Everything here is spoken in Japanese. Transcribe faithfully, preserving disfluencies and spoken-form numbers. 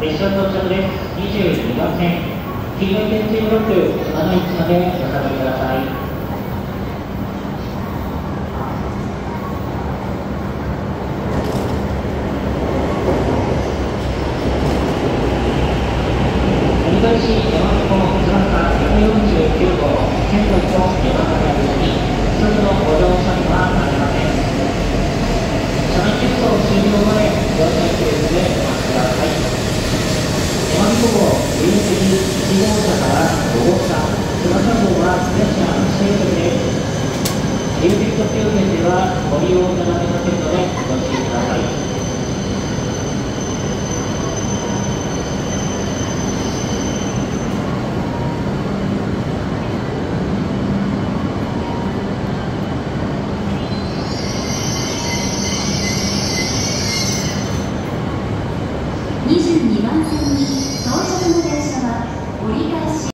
列車到着です。にじゅうにばん線、黄色い点字ブロック、今の位置までお下がりください。折り返し山手線ひゃくよんじゅうきゅうごう、線路と山形行きに、すぐのご乗車にはなれません。車内輸送終了まで乗車中でお待ちください。山手号上杉いち号車からご号車、翼号は列車指定席です。リュービット休憩ではご利用いただけませんのでご注意ください。 にじゅうにばん線